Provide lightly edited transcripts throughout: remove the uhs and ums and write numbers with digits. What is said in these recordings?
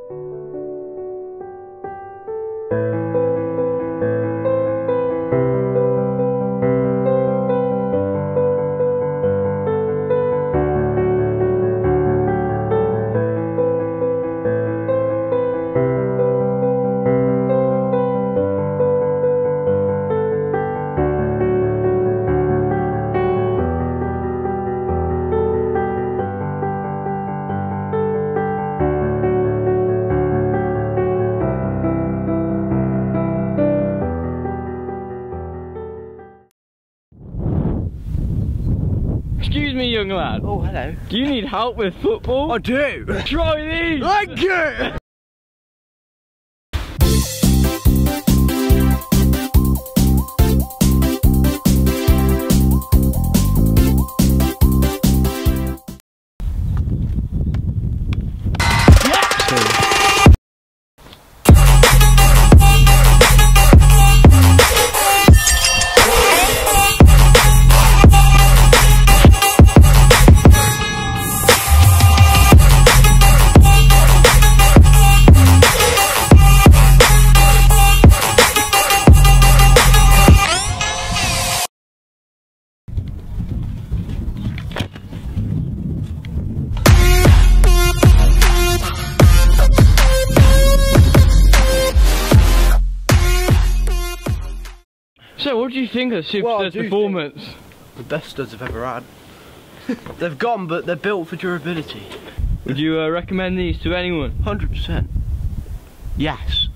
Excuse me, young lad. Oh, hello. Do you need help with football? I do. Try these! Thank you! So, what do you think of Superstud's performance? The best studs I've ever had. They've gone, but they're built for durability. Would you recommend these to anyone? 100%. Yes.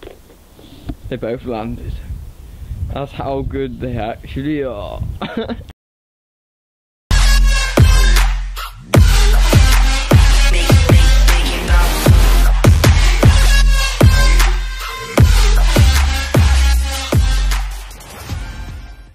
They both landed. That's how good they actually are.